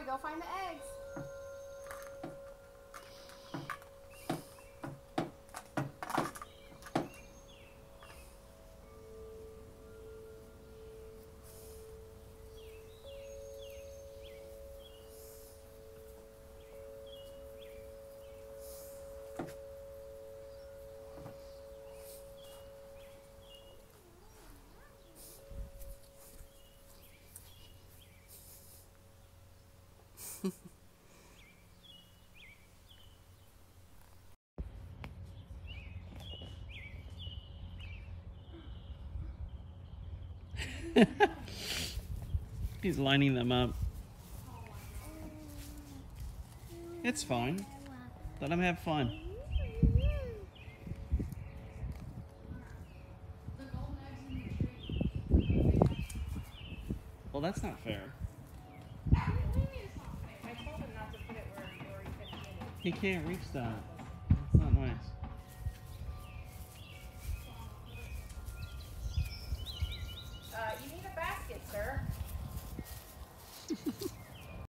go find the eggs. He's lining them up. It's fine. Let him have fun. Well, that's not fair. I told him not to put it where he couldn't get it. He can't reach that.